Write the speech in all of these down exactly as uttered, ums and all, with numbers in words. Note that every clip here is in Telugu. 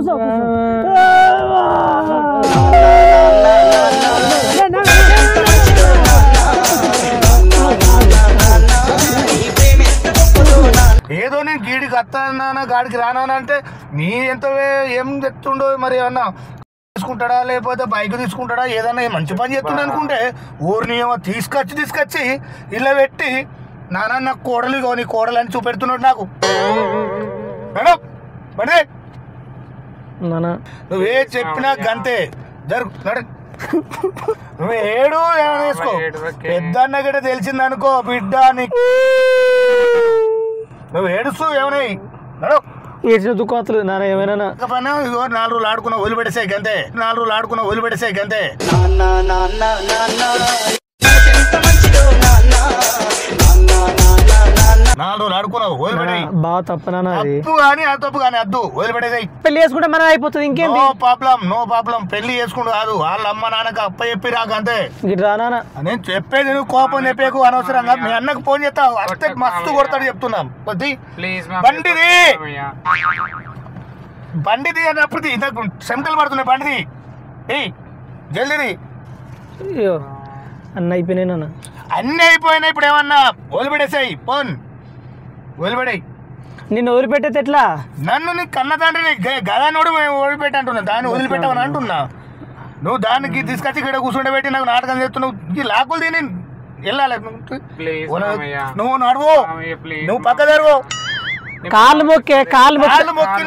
కూర్చో ఏదో నేను గీడికి వస్తానా గాడికి రానా అంటే నీ ఎంత ఏం తెస్తుండో మరి ఏమన్నా తీసుకుంటాడా లేకపోతే బైక్ తీసుకుంటాడా ఏదన్నా మంచి పని చేస్తుండ అనుకుంటే ఊరిని ఏమో తీసుకొచ్చి తీసుకొచ్చి ఇలా పెట్టి నాన్న నాకు కోడలు ఇగో నీ కోడలు అని చూపెడుతున్నాడు నాకు మేడం బడే నువ్వే చెప్పినా గంతే జరుగు నడు నువ్వు ఏడు ఏమైనా వేసుకో పెద్ద అన్న గడ తెలిసిందనుకో బిడ్డ నీకు నువ్వు ఏడుస్తూ ఏమైనా నడు ఏడ్చిన దుఃఖాతులు నాన్న ఏమైనా పైన ఇగో నాలుగు రోజులు ఆడుకున్న వదిలిపెట్టేసాయి గంతే నాలుగు రోజులు ఆడుకున్న వదిలిపెట్టేసాయి గంతే నాలుగు రోజులు ఆడుకున్నావు వదిలిపెట్టాయి బాగా తప్పనా తప్పు కానీ అది తప్పు కానీ అద్దు వదిలిపెట్టేసాయి పెళ్లి చేసుకుంటే మనం అయిపోతుంది ఇంకేం నో ప్రాబ్లం నో ప్రాబ్లం పెళ్లి చేసుకుంటూ కాదు వాళ్ళ అమ్మ నాన్నకి అప్ప చెప్పి రాక అంతే రానా నేను చెప్పేది నువ్వు కోపం చెప్పేకు అనవసరంగా మీ అన్నకు ఫోన్ చేస్తావు అస్తే మస్తు కొడతాడు చెప్తున్నాం బండిది బండిది అన్నప్పుడు ఇంతకు సెంటలు పడుతున్నాయి బండిది ఏ జల్దీ అయ్యో అన్న అయిపోయినాయి నాన్న అన్నీ అయిపోయినాయి ఇప్పుడు ఏమన్నా వదిలిపెట్టేసాయి ఫోన్ వదిలిపెట్టాయి నిన్ను వదిలిపెట్టేది ఎట్లా నన్ను నీ కన్న తండ్రిని గదానోడు వదిలిపెట్టి అంటున్నా దాన్ని వదిలిపెట్టవని అంటున్నా నువ్వు దానికి తీసుకొచ్చి ఇక్కడ కూర్చుంటే పెట్టి నాకు నాటకం చేస్తున్నావు ఈ లాకులు తిని వెళ్ళాలి నువ్వు నడువు నువ్వు పక్క జరువు కాళ్ళు మొక్కే కాళ్ళు కాళ్ళు మొక్కిన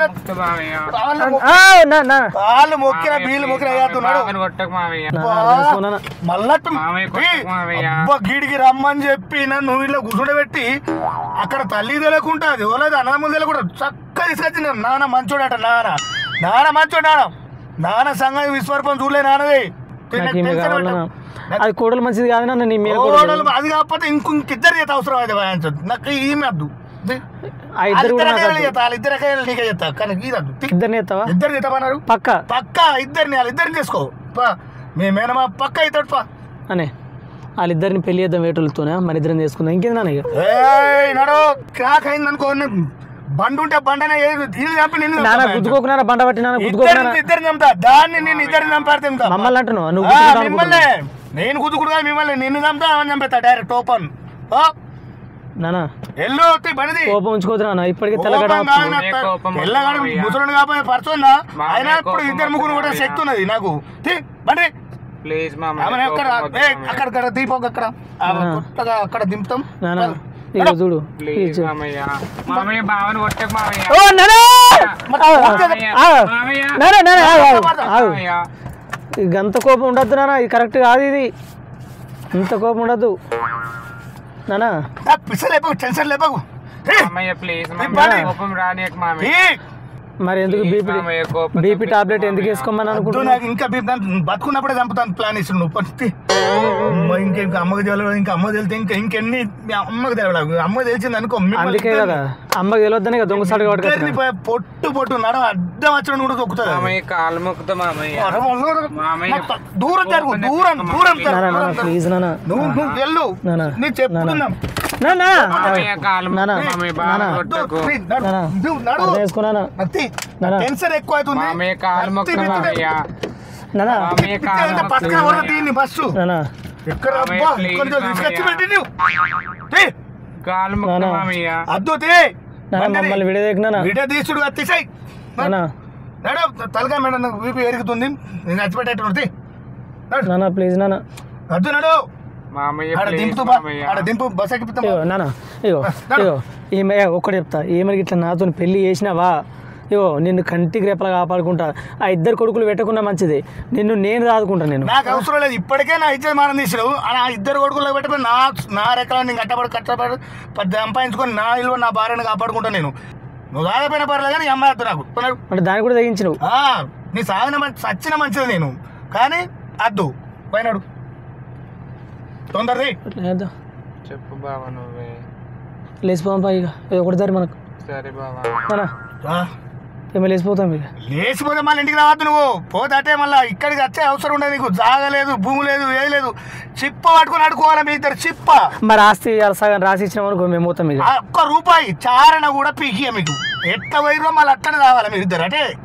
కాళ్ళు మొక్కిన బీళ్ళు మొక్కిన మళ్ళట్టు గీడికి రమ్మని చెప్పి నువ్వు ఇలా కూర్చుండబెట్టి అక్కడ తల్లి తెలియకుండా ఎవరైతే అన్నదమ్ములు తెలియకుండా చక్కగా తీసుకొచ్చిన నాన్న మంచోడట నాన్న నాన్న మంచోడు నాన్న నాన్న సంగతి విస్వరూపం చూడలే నాన్నది అది కోడలు మంచిది కాదు నాన్న నీ మీద కోడలు అది కాకపోతే ఇంకో ఇంకిద్దరు చేత అవసరం అయితే భయాంచదు నాకు ఈమె వద్దు పక్క పక్క ఇద్దరిని వాళ్ళిద్దరిని చేసుకో మీ మేనమా పక్క అవుతాడు పా అనే వాళ్ళిద్దరిని పెళ్లి చేద్దాం వేటలతోనే మన ఇద్దరిని చేసుకుందాం ఇంకేంది నాన్న నడు క్రాక్ అయింది అనుకో బండి ఉంటే బండనే చంపి నిన్ను గుద్దుకోకున్నారా బండ పట్టి ఇద్దరిని చంపుతా దాన్ని నేను ఇద్దరిని చంపాడితే మమ్మల్ని అంటున్నావు నువ్వు మిమ్మల్ని నేను గుద్దుకుడుగా మిమ్మల్ని నిన్ను చంపుతా అని చంపేస్తా డైరెక్ట్ ఓపెన్ నానా ఎల్లు బండిది కోపం ఉంచుకోతున్నా ఇప్పటికే తెల్లగడ తెల్లగడ ముసలు కాబట్టి పడుతుందా అయినా ఇప్పుడు ఇద్దరు ముగ్గురు కూడా శక్తి ఉన్నది నాకు బండి అక్కడ దీపం అక్కడ అక్కడ దింపుతాం చూడు గంత కోపం ఉండద్దు నాన్న ఇది కరెక్ట్ కాదు ఇది ఇంత కోపం ఉండద్దు నానా పిస లేపకు టెన్షన్ లేపకు మరి ఎందుకు బీపీ బీపీ టాబ్లెట్ ఎందుకు వేసుకోమని అనుకుంటున్నా ఇంకా బతుకున్నప్పుడే చంపుతాను ప్లాన్ ఇస్తున్నాను నువ్వు ఇంకా ఇంకా అమ్మకి తెలియదు ఇంకా అమ్మ తెలితే ఇంకా ఇంకెన్ని అమ్మకి తెలియదు అమ్మ తెలిసింది అనుకో అందుకే కదా అమ్మకి తెలియద్దని కదా దొంగసారి పొట్టు పొట్టు నడ అడ్డం వచ్చిన కూడా తొక్కుతుంది దూరం జరుగు దూరం దూరం ప్లీజ్ నాన్న నువ్వు నువ్వు వెళ్ళు నేను చెప్తున్నా టెన్షన్ ఎక్కువ అవుతుంది బస్సు ఎక్కడ తీసుకొచ్చి పెట్టి అద్దుతే మమ్మల్ని వీడియో తీసుడు అత్తిసాయి తలగా మేడం నాకు బీపీ ఎరుగుతుంది నేను చచ్చిపెట్టేటువంటి ప్లీజ్ నాన్న అద్దు నడు నానా ఇగో ఇగో ఈమె ఒక్కటి చెప్తా ఏమని ఇట్లా నాతో పెళ్లి చేసినావా ఇగో నిన్ను కంటికి రేపలా కాపాడుకుంటా ఆ ఇద్దరు కొడుకులు పెట్టకుండా మంచిది నిన్ను నేను రాదుకుంటా నేను నాకు అవసరం లేదు ఇప్పటికే నా ఇచ్చేది మానం తీసినావు ఆ ఇద్దరు కొడుకులు పెట్టబడి నా నా రెక్కలను నేను కట్టబడి కట్టబడి సంపాదించుకొని నా ఇల్లు నా భార్యను కాపాడుకుంటా నేను నువ్వు దాదాపోయిన పర్లేదు కానీ అమ్మాయి వద్దు నాకు అంటే దాన్ని కూడా తగ్గించినావు నీ సాగిన సచ్చిన మంచిది నేను కానీ అద్దు పైనాడు తొందరది చెప్పు బావా నువ్వే లేచిపోదాం పా ఇక ఒకటి దారి మనకు సరే బావా ఏమో లేచిపోతాం ఇక లేచిపోతే మళ్ళీ ఇంటికి రావద్దు నువ్వు పోతే మళ్ళీ ఇక్కడికి వచ్చే అవసరం ఉండదు నీకు జాగలేదు భూమి లేదు ఏది లేదు చిప్ప పట్టుకుని అడుకోవాలి మీ ఇద్దరు చిప్ప మరి ఆస్తి సగం రాసి ఇచ్చిన అనుకో మేము పోతాం ఇక ఒక్క రూపాయి చారణ కూడా పీకియ మీకు ఎట్లా వైరో మళ్ళీ అట్టనే రావాలి మీరు ఇద్దరు అంటే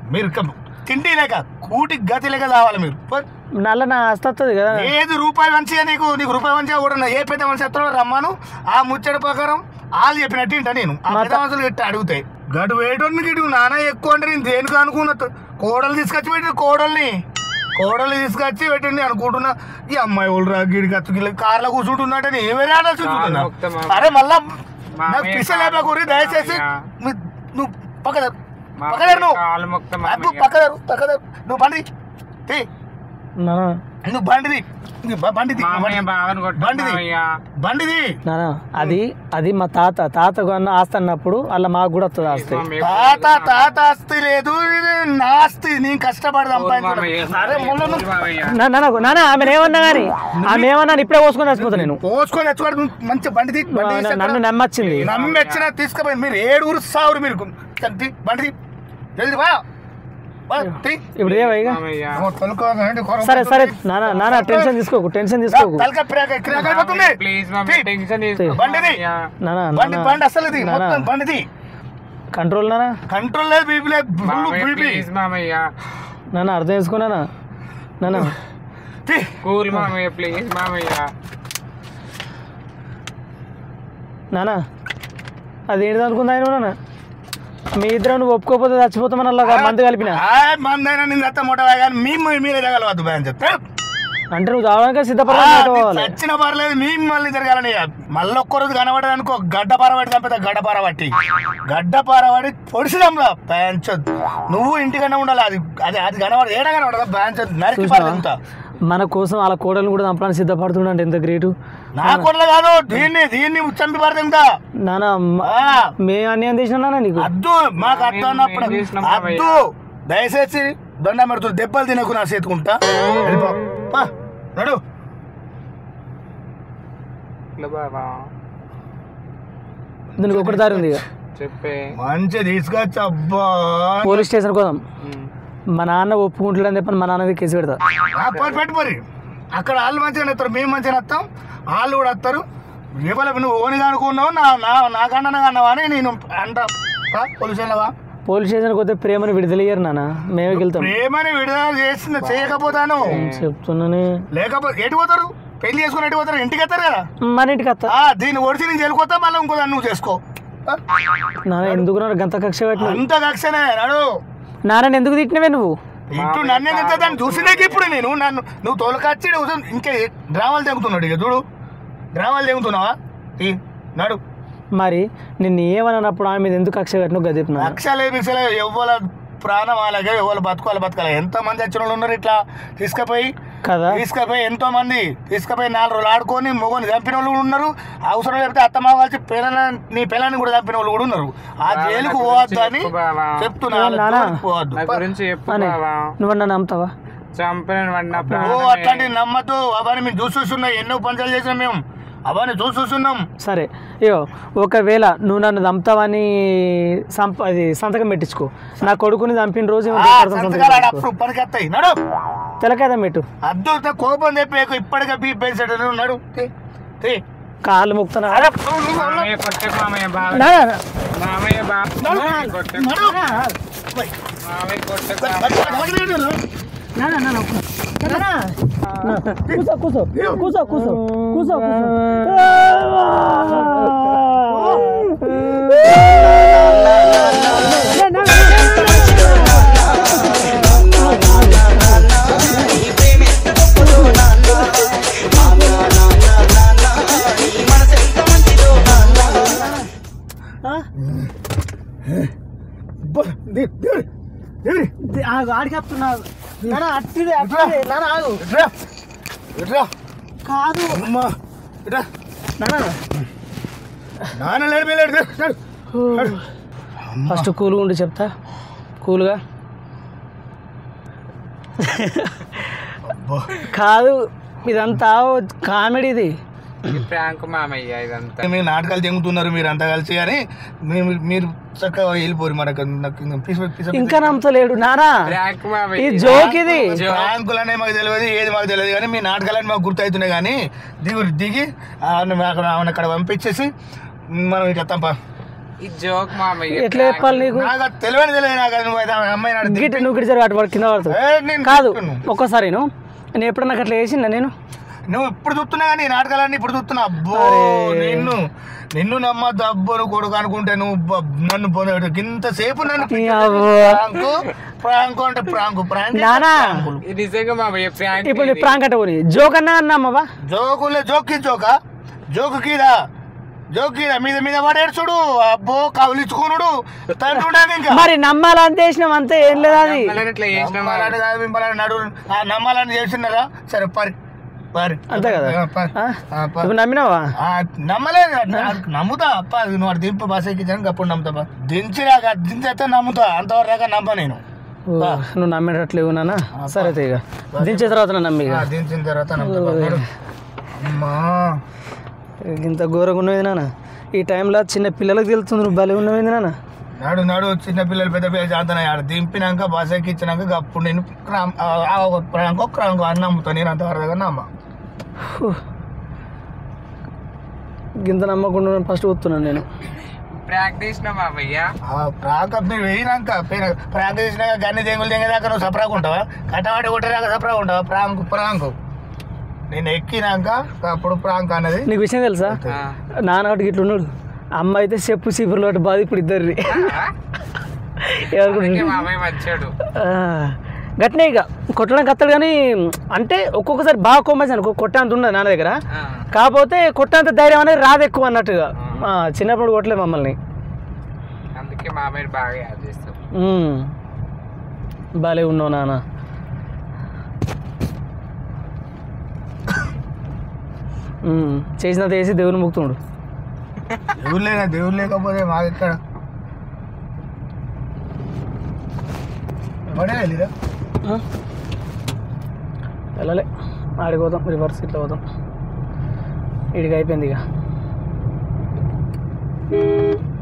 మీరు క- తిండి లేక కూటి గతి లేక కావాలి మీరు పో. నల్ల నా వస్తుంది కదా ఏది రూపాయి మంచిగా నీకు నీకు రూపాయి మంచిగా కూడా నా ఏ పెద్ద మనిషి ఎత్తాడో రమ్మను ఆ ముచ్చట ప్రకారం వాళ్ళు చెప్పినట్టు ఇంట నేను ఆ పెద్ద మనుషులు గట్టి అడుగుతాయి గడు వేయటోని గిడు నాన్న ఎక్కువ అంటే నేను దేనికి అనుకున్న కోడలు తీసుకొచ్చి పెట్టిన కోడల్ని కోడలు తీసుకొచ్చి పెట్టండి అనుకుంటున్నా ఈ అమ్మాయి వాళ్ళు రా గిడికి అత్తుకి కార్లో కూర్చుంటున్నట్టు నేను ఏమైనా ఆడాల్సి చూస్తున్నా అరే మళ్ళా నాకు పిస లేపకూరి దయచేసి మీ- నువ్వు పక్కదారు పక్కదారు నువ్వు అబ్బు పక్కదారు పక్కదారు నువ్వు బండి తీ నానా నువ్వు బండిది నువ్వు బ- బండిది బండిది బండిది నానా అది అది మా తాత తాత కొన్న ఆస్తి అన్నప్పుడు అలా మాకు కూడా వస్తుంది ఆస్తి తాత తాత ఆస్తి లేదు ఇది నా ఆస్తి నేను కష్టపడి సంపాదించుకున్నా. అరే మొన్న నువ్వు నా- నానా నానా ఆమె ఏమన్నా కానీ ఆమె ఏమన్నా ఇప్పుడే పోసుకొని చచ్చిపోతా నేను పోసుకొని తెచ్చుకోవడం మంచి బండిది బండి తీసి నన్ను ఎక్కడ- నమ్మచ్చింది నమ్మెచ్చిన తీసుకుపోయి మీరు ఏడుగురు సావురు మీరు తీ, బండిది జల్ది వా వా, తీ. ఇప్పుడు ఏవైగా ఓ, తొలుకోకండి, కొర- సరే సరే నానా నానా టెన్షన్ తీసుకోకు టెన్షన్ తీసుకోకు తలకాయ ప్రేక- క్రాక్ అయిపోతుంది. ప్లీజ్ మమ్మీ తీ. టెన్షన్ బండిది నానా బండి నానా బండి అసలు ఇది నానా. మొత్తం బండిది కంట్రోల్ నానా కంట్రోల్ లేదు బీపీ లేదు ఫుల్ బీపీ ప్లీజ్ మామయ్య నానా అర్థం చేసుకున్నానా నానా తీ. కూల్ మామయ్య ప్లీజ్ మామయ్య నానా అదేంటిది అనుకుందా ఆయన నాన్న మీ ఇద్దరు నువ్వు ఒప్పుకోకపోతే చచ్చిపోతామని అలా మందు కలిపిన ఆయ్ మందైనా నేను అత్త మొట్టవా కానీ మీ మీరే తగలవద్దు భయం చెప్తే అంటే నువ్వు చావడానికి సిద్ధపడాలి చచ్చిన పర్లేదు మీ మళ్ళీ జరగాలని మళ్ళీ ఒక్కరోజు కనబడదు అనుకో గడ్డ పారబడి చంపితే గడ్డ పారబట్టి గడ్డ పారబడి పొడిసిదాంరా బ్యాంచొద్దు నువ్వు ఇంటికన్నా ఉండాలి అది అది అది కనబడదు ఏడా కనబడదా బ్యాంచొద్దు నరికి పారంతా మన కోసం వాళ్ళ కోడలు కూడా చంపడానికి సిద్ధపడుతుండ అంటే ఎంత గ్రేటు నా కొడలు కాదు దీన్ని దీన్ని చంపి పారదా నానా మేము అన్యాయం చేసినా నాన్న నీకు అద్దు మాకు అద్దు అన్నప్పుడు అద్దు దయచేసి దండ పెడుతుంది దెబ్బలు తినకు నా చేతుకుంటా వెళ్ళిపో పా, నడు బాబా దీనికి ఒకటి దారి ఉంది ఇక చెప్పే మంచి తీసుకొచ్చి అబ్బా పోలీస్ స్టేషన్ కోసం మా నాన్న ఒప్పుకుంటాడని చెప్పని మా నాన్నది కేసు పెడతా ఆ, పోయి పెట్టు మరి అక్కడ వాళ్ళు మంచిగా వస్తారు మేము మంచిగా వస్తాం వాళ్ళు కూడా వస్తారు ఇవ్వలేదు నువ్వు ఓనిగా అనుకున్నావు నా నా నాకన్నా అన్నావా అని నేను అంటా పోలీసు వెళ్ళవా పోలీస్ స్టేషన్కి పోతే ప్రేమను విడుదలయ్యారు నాన్న మేమే వెళ్తాం ప్రేమని విడుదల చేసింది చేయకపోతాను చెప్తున్నానే లేకపోతే ఎటు పోతారు పెళ్లి చేసుకుని ఎటు పోతారు ఇంటికి వస్తారు కదా మన ఇంటికి వస్తా ఆ, దీన్ని ఒడిచి నేను చెలుకోతా మళ్ళీ ఇంకో దాన్ని నువ్వు చేసుకో ఆ? నాన్న ఎందుకు నాన్న గంత కక్ష పెట్టిన అంత కక్షనే నడు నాన్న ఎందుకు తిట్టినవే నువ్వు ఇటు నన్ను ఎంత దాన్ని చూసినాక ఇప్పుడు నేను నన్ను నువ్వు తోలకచ్చి నువ్వు ఇంకే డ్రామాలు తెగుతున్నాడు ఇక చూడు డ్రామాలు తెగుతున్నావా ఈ నడు మరి నిన్ను ఏమన్నప్పుడు ఆమె మీద ఎందుకు కక్ష పెట్టిన గదిపిన లక్షలే పిక్షలే ఎవ్వల ప్రాణం అలాగే ఎవరు బతుకోవాలి బతకాలి ఎంతో మంది వచ్చిన వాళ్ళు ఉన్నారు ఇట్లా తీసుకుపోయి కదా తీసుకుపోయి ఎంతో మంది తీసుకుపోయి నాలుగు రోజులు ఆడుకొని మొగని చంపిన వాళ్ళు కూడా ఉన్నారు అవసరం లేకపోతే అత్తమ్మ కలిసి పిల్లల నీ పిల్లని కూడా చంపిన వాళ్ళు కూడా ఉన్నారు ఆ జైలుకు పోవద్దు అని చెప్తున్నా నానా. పోవద్దు నా గురించి చెప్పు అని బావా నువ్వు నన్ను నమ్ముతావా చంపిన వాడిని నా ఓ ప్రాణమే. అట్లాంటివి నమ్మద్దు అవన్నీ మేము చూసి చూస్తున్నాం ఎన్నో పంచాలు చేసినాం మేము అవన్నీ చూసి చూస్తున్నాం సరే ఇయో ఒకవేళ నువ్వు నన్ను చంపుతావని సంప అది సంతకం పెట్టించుకో నా కొడుకుని చంపిన రోజు ఏమో ఆ, సంతకం సంతకాలు పెట్టించుకో. అప్పుడు పనికెత్తాయి నడు తెలకేదా పెట్టు అద్దు కోపం చెప్పేకు ఇప్పటికే బీ పేసాడు నడు తీ, తీ. కాళ్ళు ముక్తున్నా అరే, నువ్వు- నువ్వు- మామయ్య కొట్టకు మామయ్య బావ నా- మామయ్య బావ నడు. కొట్టకు నడు. మామయ్య కొట్టకు నా- నా- నా- నా- నా- నా. నా. కూసో కూసో కూసో కూసో కూసో కూసో ఆడికి చెప్తున్నా అట్టిదే అట్టిదే నాన్న ఆగు ఇట్రా ఇట్రా కాదు అమ్మా ఇట్రా నాన్న నాన్న లేడు మీ లేడు నడు. నడు. ఫస్ట్ కూల్గా ఉండి చెప్తా కూల్గా అబ్బా. కాదు ఇదంతా కామెడీది ఈ ప్రాంక్ మామయ్య ఇదంతా మీరు నాటకాలు తెంగుతున్నారు మీరు అంతా కలిసి కానీ మేము మీరు చక్కగా వెళ్ళిపోరు మనకు నాకు పిస- పిస- ఇంకా నమ్మతలేడు నానా ప్రాంక్ ఈ మామయ్య జోక్ ఇది బ్యాంకులనే మాకు తెలియదు ఏది మాకు తెలియదు కానీ మీ నాటకాలని మాకు గుర్తవుతున్నాయి కానీ దిగు దిగి ఆమెను అక్కడ ఆమెను అక్కడ పంపించేసి మనం ఇట్లా తప్ప ఈ జోక్ మామయ్య ఎట్లా చెప్పాలి నీకు నాకు అది తెలియని తెలియదు నాకు అది నువ్వు అయితే ఆ అమ్మాయిని అడిగి గిట్ నువ్వు గిట్ జరగ అటు పడి కింద పడుతుంది ఏ, నేను కాదు చెప్తున్నా. ఒక్కసారి నువ్వు నేను ఎప్పుడన్నా అట్లా వేసిందా నేను నువ్వు ఇప్పుడు చూస్తున్నా కానీ ఈ నాటకాలన్నీ ఇప్పుడు చూస్తున్నా అబ్బో నిన్ను నిన్ను నమ్మద్దు అబ్బో నువ్వు కొడుకు అనుకుంటే నువ్వు బ- నన్ను పొందాడు ఇంతసేపు నన్ను ఈ అవ్వ. ప్రాంకు ప్రాంకు అంటే ప్రాంకు ప్రాంక్ నానా ఇది నిజంగా మామయ్య ప్రాంక్ ఇప్పుడు నీ ప్రాంక్ అంటే పోనీ జోక్ అన్నా అన్నామవ్వా జోకులే జోక్కి జోకా జోకు కీదా జోక్ కీదా మీద మీద పడేడు చూడు అబ్బో కవులిచ్చుకునుడు తండ్రి ఇంకా మరి నమ్మాలంతే వేసినాం అంతే ఏం లేదా అది ఇట్లా చేసిన నమ్మాలని కాదు మిమ్మల్ని నడు ఆ, నమ్మాలని చేస్తున్నారా సరే పరి పరి అంతే కదా ఆ, పరి. ఆ? ఆ, పరి. ఇప్పుడు నమ్మినావా ఆ, నమ్మలేదు నాకు నమ్ముతా అప్ప నువ్వు అటు దింపు బస్ ఎక్కించాను అప్పుడు నమ్ముతా దించిరాక దించేస్తే నమ్ముతా అంతవరకు దాకా నమ్మ నేను ఓ, నువ్వు నమ్మేటట్లేవు నాన్న సరే అయితే ఇక దించే తర్వాత నా నమ్మి ఇక. ఆ, దించిన తర్వాత నమ్ముతా నడు. అమ్మా ఇంత ఘోరంగా ఉన్నది నాన్న ఈ టైంలో చిన్న పిల్లలకు తెలుస్తుంది నువ్వు భలే ఉన్నది నాన్న నాడు నాడు చిన్న పిల్లలు పెద్ద పిల్లలు జాతన ఆడ దింపినాక బస్ ఎక్కించినాక అప్పుడు నేను క్రామ్- ఆ, ఆ, ఒక ప్రాంకో క్రాంకో అని నమ్ముతా నేను అంతవరకు నమ్మ హూ. గింత నమ్మకుండా ఫస్ట్ వస్తున్నాను నేను ప్రాంక్ చేసిన మామయ్య ప్రాంక్ మీరు వేయినాక ప్రాంక్ చేసినాక గన్ని దెంగులు దెంగదాకా నువ్వు సపరాకు ఉంటావా కట్టవాడి కొట్టేదాకా సపరాకు ఉంటావా ప్రాంక్ ప్రాంక్ నేను ఎక్కినాక అప్పుడు ప్రాంక్ అన్నది నీకు విషయం తెలుసా ఆ. నాన్న ఒకటి ఇట్లా ఉన్నాడు అమ్మ అయితే చెప్పు చీపురులో ఒకటి బాధ ఇప్పుడు ఇద్దరు అందుకే మామయ్య వచ్చాడు గట్నే ఇక కొట్టడానికి వస్తాడు కానీ అంటే ఒక్కొక్కసారి బాగా కొమ్మేసి అనుకో కొట్టేంత ఉండదు నాన్న దగ్గర ఆ. కాకపోతే కొట్టేంత ధైర్యం అనేది రాదు ఎక్కువ అన్నట్టుగా ఆ, చిన్నప్పుడు కొట్టలేదు మమ్మల్ని అందుకే మామయ్య బాగా యాడ్ చేస్తాం ఉమ్. బాలే ఉన్నావు నాన్న ఉమ్. చేసినంత వేసి దేవుని ముక్తుండు దేవుడు లేక దేవుడు లేకపోతే మాకు ఎక్కడ పడే వెళ్ళిరా వెళ్ళలే ఆడికి పోతాం రివర్స్ ఇట్లా పోతాం ఇడికి అయిపోయింది ఇక